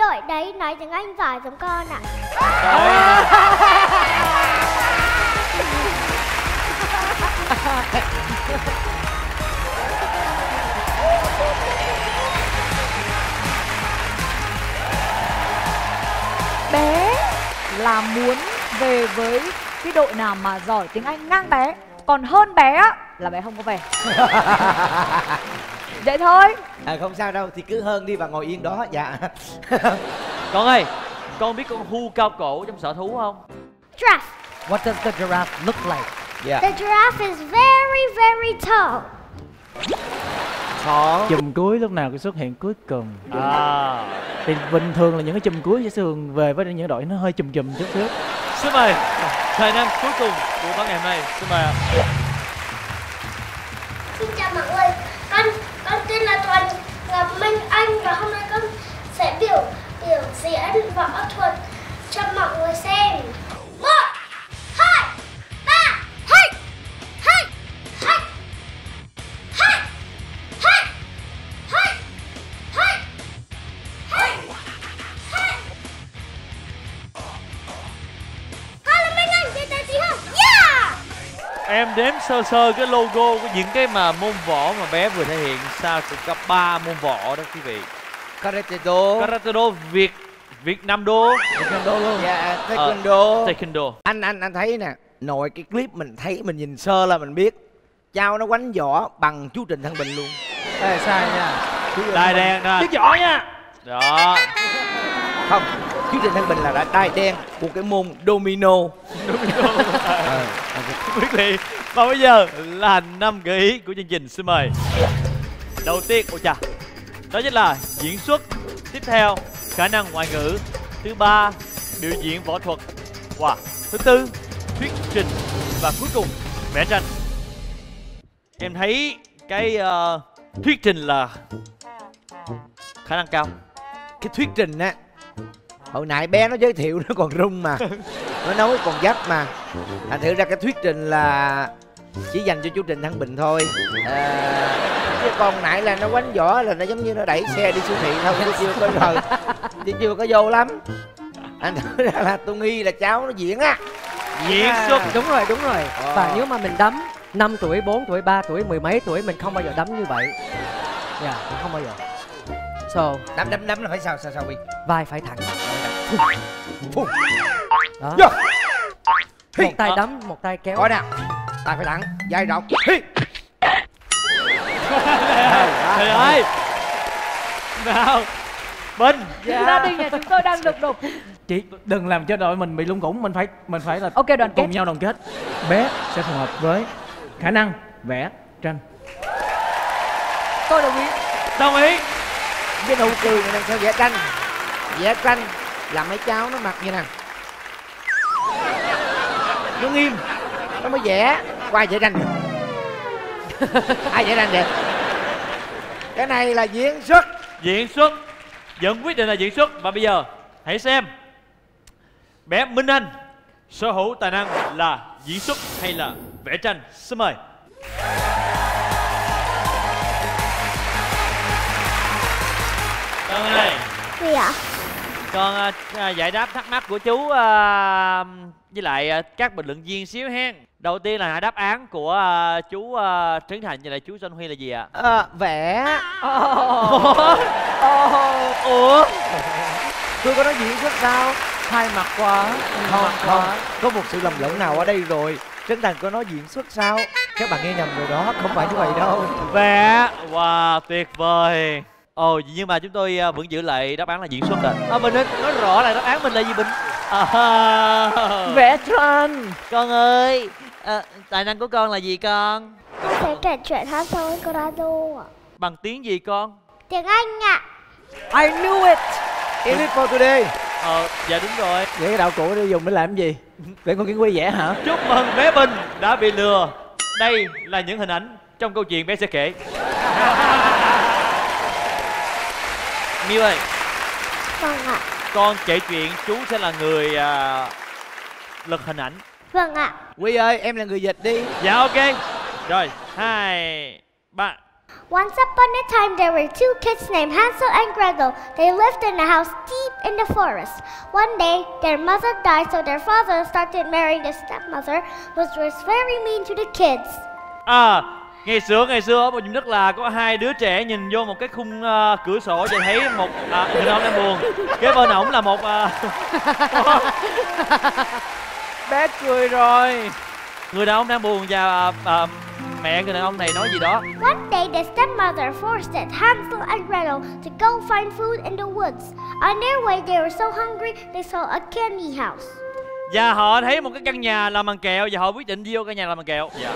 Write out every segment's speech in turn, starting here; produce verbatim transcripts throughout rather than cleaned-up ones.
đội đấy nói tiếng Anh giỏi giống con ạ. Bé là muốn về với cái đội nào mà giỏi tiếng Anh ngang bé, còn hơn bé á là bé không có về. Vậy thôi. À, không sao đâu, thì cứ hơn đi và ngồi yên đó. Dạ. Con ơi, con biết con hươu cao cổ trong sở thú không? Giraffe. What does the giraffe look like? Dạ. The giraffe is very very tall. Khó. Chùm cuối lúc nào cũng xuất hiện cuối cùng. À. Thì bình thường là những cái chùm cuối sẽ thường về với những đội nó hơi chùm chùm chút xíu. Xin mời thời nam cuối cùng của bắn ngày hôm nay. Xin mời ạ. Xin chào mọi người, con con tên là Thuần Ngọc Minh Anh và hôm nay con sẽ biểu biểu diễn võ thuật cho mọi người xem. Một, hai, ba, hey, hey, hey, hey, hey, hey, hey, hey, hey. Hello Minh Anh, nghe thấy chị không? Yeah! Em đếm sơ sơ cái logo của những cái mà môn võ mà bé vừa thể hiện. Sao cũng có ba môn võ đó quý vị. Karate do. Karate do Việt Việt Nam đô. Việt Nam đô luôn. Dạ, taekwondo. Uh, taekwondo. Anh anh anh thấy nè, nội cái clip mình thấy mình nhìn sơ là mình biết Chao nó quánh võ bằng chú Trịnh Thăng Bình luôn. Ê, sai nha. Đai đen đó. Biết võ nha. Đó. Không, chú Trịnh Thăng Bình là đã đai đen của cái môn domino. Domino. À, quyết liệt. Và bây giờ là năm gợi ý của chương trình. Xin mời. Đầu tiên, ôi chà, đó chính là diễn xuất. Tiếp theo, khả năng ngoại ngữ. Thứ ba, biểu diễn võ thuật. Wow. Thứ tư, thuyết trình. Và cuối cùng, vẽ tranh. Em thấy cái uh, thuyết trình là khả năng cao. Cái thuyết trình á, hồi nãy bé nó giới thiệu nó còn rung mà. Nó nói còn gấp mà. Thành thử ra cái thuyết trình là chỉ dành cho chú Trịnh Thăng Bình thôi. À, chứ còn nãy là nó quánh võ là nó giống như nó đẩy xe đi siêu thị thôi, chứ chưa có rồi, chứ chưa có vô lắm. Anh nói ra là tôi nghi là cháu nó diễn á. Diễn à. xuất. Đúng rồi, đúng rồi. Ờ. Và nếu mà mình đấm năm tuổi, bốn tuổi, ba tuổi, mười mấy tuổi mình không bao giờ đấm như vậy. Dạ, yeah, không bao giờ. So, Đấm đấm đấm là phải sao sao sao Huy? vai phải thẳng. Phun. Đó. Vô. Một tay đấm, một tay kéo. Coi nè, tay phải thẳng, vai rộng. Hi. Trời ơi. Nào, Bình. Dạ. Gia đình nhà chúng tôi đang lục đục. Chị đừng làm cho đội mình bị lung củng, mình phải mình phải là Ok, đoàn kết. cùng nhau đoàn kết. Bé sẽ phù hợp với khả năng vẽ tranh. Tôi đồng ý. Đồng ý. Cái nụ cười này làm sao vẽ tranh? Vẽ tranh là mấy cháu nó mặc như nè, nó nghiêm, nó mới vẽ. Qua vẽ tranh. Ai vẽ tranh vậy? Cái này là diễn xuất. Diễn xuất. Vẫn quyết định là diễn xuất. Và bây giờ hãy xem bé Minh Anh sở hữu tài năng là diễn xuất hay là vẽ tranh. Xin mời. Con ơi. Gì ạ? Con à, à, giải đáp thắc mắc của chú à, với lại à, các bình luận viên xíu hen. Đầu tiên là đáp án của à, chú à, Trấn Thành và lại chú Xuân Huy là gì ạ? À, vẽ. Ủa? Ủa? Tôi có nói diễn xuất sao? Hai mặt quá. Không, không, có một sự lầm lẫn nào ở đây rồi. Trấn Thành có nói diễn xuất sao? Các bạn nghe nhầm rồi đó, không phải như vậy đâu. Vẽ. Wow, tuyệt vời. Ồ, nhưng mà chúng tôi uh, vẫn giữ lại đáp án là diễn xuất rồi. À, Bình Minh nói rõ là đáp án mình là gì Bình? À, Vẽ tranh. con ơi, à, tài năng của con là gì con? Con sẽ kể chuyện hát thôi, Colorado ạ. Bằng tiếng gì con? Tiếng Anh ạ. I knew it. In it for today. Ờ, dạ đúng rồi. Vậy cái đạo cụ đi dùng để làm gì? Để con Kiên Quy vẽ hả? Chúc mừng bé Bình đã bị lừa. Đây là những hình ảnh trong câu chuyện bé sẽ kể. Miu ơi. Vâng ạ. Con kể chuyện, chú sẽ là người à, lật hình ảnh. Vâng ạ. Huy ơi, em là người dịch đi. Dạ ok. Rồi, hai, ba. Once upon a time, there were two kids named Hansel and Gretel. They lived in a house deep in the forest. One day, their mother died, so their father started marrying the stepmother, which was very mean to the kids. À, ngày xưa ngày xưa ở một vùng đất là có hai đứa trẻ nhìn vô một cái khung uh, cửa sổ và thấy một à, người đàn ông đang buồn. Kế bên ổng là một uh... Bé cười rồi. người đàn ông đang buồn và uh, uh, mẹ người đàn ông này nói gì đó. One day, the stepmother forced Hansel and Gretel to go find food in the woods. On their way, they were so hungry they saw a candy house. Và họ thấy một cái căn nhà làm bằng kẹo và họ quyết định đi vô căn nhà làm bằng kẹo. Dạ.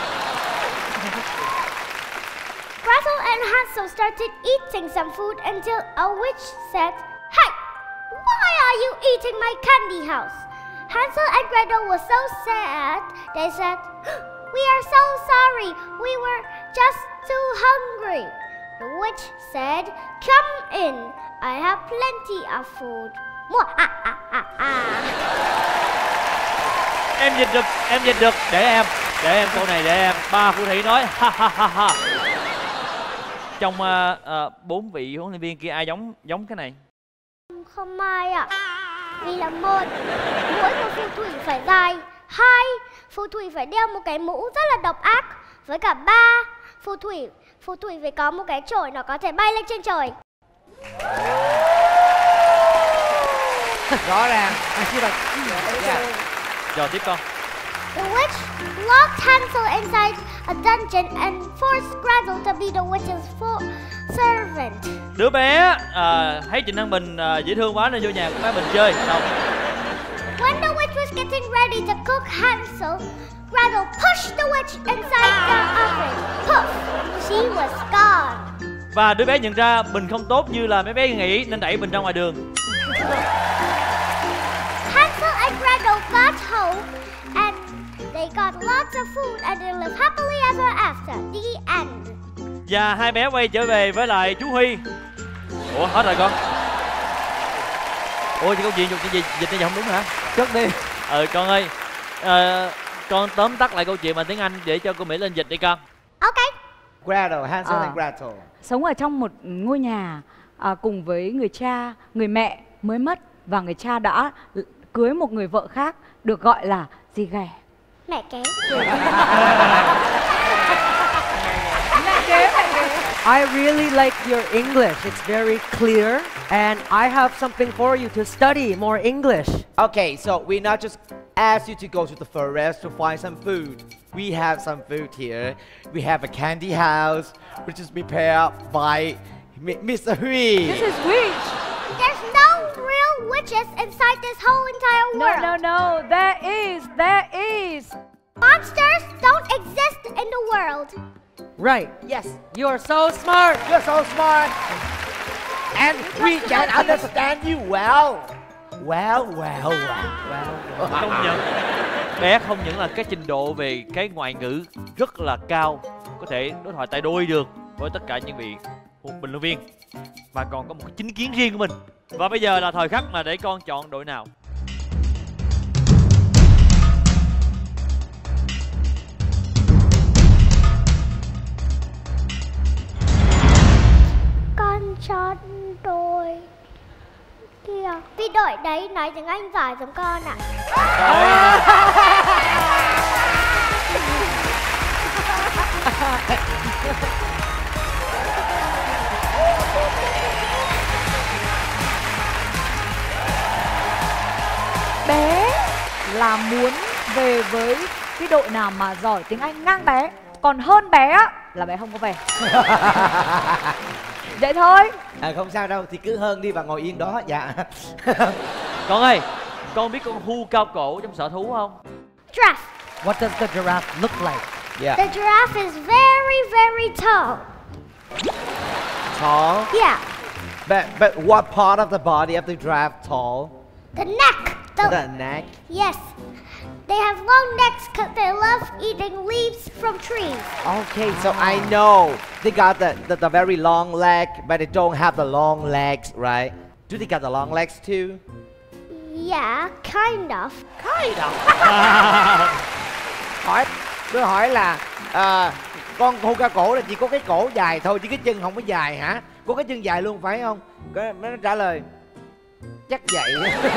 Gretel and Hansel started eating some food until a witch said, "Hey, why are you eating my candy house?" Hansel and Gretel were so sad. They said, "We are so sorry. We were just too hungry." The witch said, "Come in. I have plenty of food." Em dịch được, em dịch được. Để em, để em câu này để em. Ba phù thủy nói ha ha ha ha. Trong uh, uh, bốn vị huấn luyện viên kia ai giống giống cái này? Không ai ạ. Vì là một, mỗi một phù thủy phải dài. Hai, phù thủy phải đeo một cái mũ rất là độc ác. Với cả ba, phù thủy phù thủy phải có một cái chổi nó có thể bay lên trên trời. Rõ ràng. Yeah. Rồi tiếp con. The witch locked Hansel inside a dungeon and forced Gretel to be the witch's for servant. Đứa bé à, thấy Trịnh Thăng Bình à, dễ thương quá nên vô nhà của bé Bình chơi. Đâu? When the witch was getting ready to cook Hansel, Gretel pushed the witch inside the oven. Poof! She was gone. Và đứa bé nhận ra Bình không tốt như là mấy bé nghĩ nên đẩy Bình ra ngoài đường. Hansel and Gretel got home and they got lots of food and they lived happily ever after. The end. Và hai bé quay trở về với lại chú Huy. Ủa hết rồi con. Ủa thì câu chuyện chuyện gì dịch như vậy không đúng hả? Trước đi. Ờ con ơi, à, con tóm tắt lại câu chuyện bằng tiếng Anh để cho cô Mỹ lên dịch đi con. Ok. Gretel, Hansel À. and Gretel. Sống ở trong một ngôi nhà à, cùng với người cha, người mẹ mới mất và người cha đã cưới một người vợ khác được gọi là gì ghẻ? Mẹ kế. I really like your English. It's very clear, and I have something for you to study more English. Okay, so we not just ask you to go to the forest to find some food. We have some food here. We have a candy house, which is prepared by M- Mister Hui. This is witch. There's no real witches inside this whole entire No, world. no, no. There is. There is. Monsters don't exist in the world. Right. Yes, You are so smart. you're so smart. And we can understand you well. Well, well, well. well. Công nhận bé không những là cái trình độ về cái ngoại ngữ rất là cao, có thể đối thoại tay đôi được với tất cả những vị bình luận viên và còn có một cái chính kiến riêng của mình. Và bây giờ là thời khắc mà để con chọn đội nào. Con chọn đội kia. Vì đội đấy nói tiếng Anh giỏi giống con ạ. Bé là muốn về với cái đội nào mà giỏi tiếng Anh ngang bé. Còn hơn bé á là bé không có về. Vậy thôi. À, không sao đâu, thì cứ hơn đi và ngồi yên đó. Dạ. Con ơi, con biết con hươu cao cổ trong sở thú không? Giraffe. What does the giraffe look like? Yeah. The giraffe is very, very tall. Tall. Yeah. But but what part of the body of the giraffe tall? The neck. The, The neck. yes. They have long necks because they love eating leaves from trees. Okay, so I know they got the, the the very long leg, but they don't have the long legs, right? Do they got the long legs too? Yeah, kind of. Hỏi, tôi hỏi là uh, Con hô ca cổ là chỉ có cái cổ dài thôi chứ cái chân không có dài hả? Có cái chân dài luôn phải không? Cái nó trả lời chắc vậy.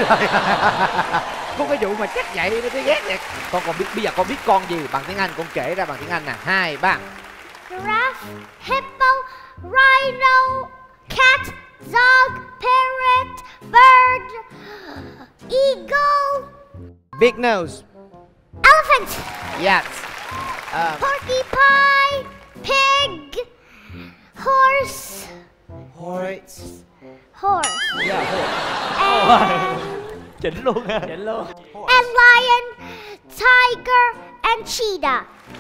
Có cái vụ mà chắc vậy nó thấy ghét vậy. Con còn biết bây giờ con biết con gì bằng tiếng Anh, con kể ra bằng tiếng Anh nè. Hai ba. Giraffe, hippo, rhino, cat, dog, parrot, bird, eagle, Big nose. elephant, Yes. Um, porcupine, pig, horse, horse. horse, Yeah, horse. and, Chỉnh luôn ha. Chỉnh luôn. and lion, tiger, and cheetah.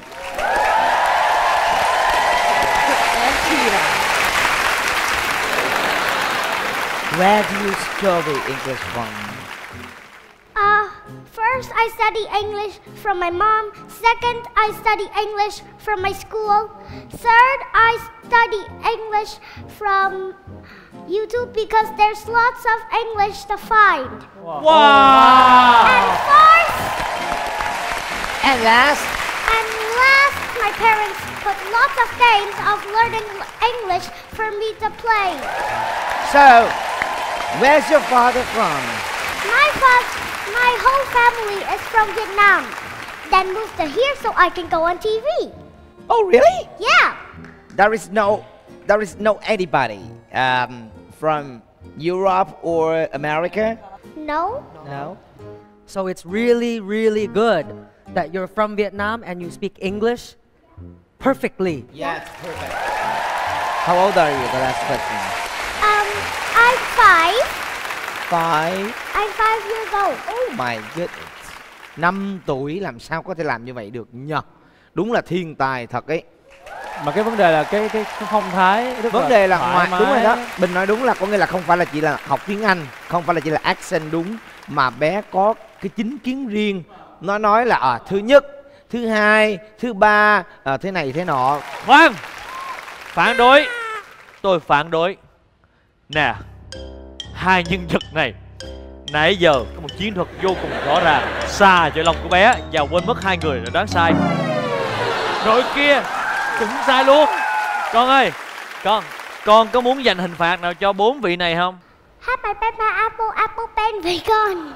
Where do you study English from? Uh, first I study English from my mom. Second, I study English from my school. Third, I study English from YouTube because there's lots of English to find. Wow. And fourth, And last. and last, my parents put lots of games of learning English for me to play. So, where's your father from? My father, my whole family is from Vietnam. Then moved to here so I can go on T V. Oh, really? Yeah. There is no, there is no anybody um, from Europe or America. No. No. So it's really, really good that you're from Vietnam and you speak English perfectly. Yes, perfect. How old are you? The last question. Um, I'm five. Five. I'm five years old. Oh my goodness. Năm tuổi làm sao có thể làm như vậy được nhờ? Đúng là thiên tài thật ấy. Mà cái vấn đề là cái cái, cái phong thái rất Vấn đề là thoải ngoài mái. đúng rồi đó. Bình nói đúng là có nghĩa là không phải là chỉ là học tiếng Anh, không phải là chỉ là accent đúng, mà bé có cái chính kiến riêng. Nó nói là à, thứ nhất, thứ hai, thứ ba, à, thế này thế nọ. Khoan, phản đối. Tôi phản đối. Nè, hai nhân vật này nãy giờ có một chiến thuật vô cùng rõ ràng, xa cho lòng của bé và quên mất hai người đã đoán sai. Đội kia cũng sai luôn. Con ơi, con con có muốn dành hình phạt nào cho bốn vị này không? Happy Peppa Apple Apple Pen với con.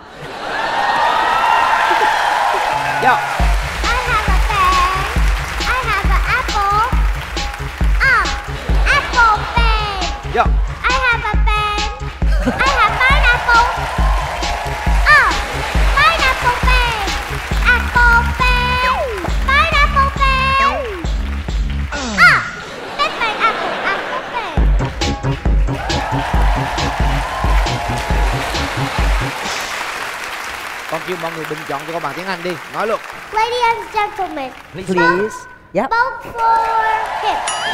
Yo. I have a pen. I have an apple. Ah, apple pen. Yo. I have a pen. I have pineapple. Ah, pineapple pen. Apple pen. Pineapple pen. Ah, that's my apple apple pen. Con kêu mọi người bình chọn cho con bằng tiếng Anh đi. Nói luôn. Ladies and gentlemen, Please. Yep. vote for him.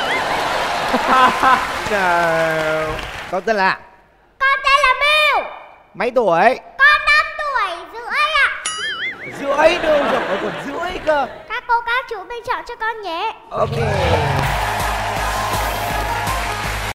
No. Con tên là Con tên là Bill. mấy tuổi? Con năm tuổi rưỡi ạ. Rưỡi đâu rồi, còn rưỡi cơ. Các cô các chú bình chọn cho con nhé. Ok.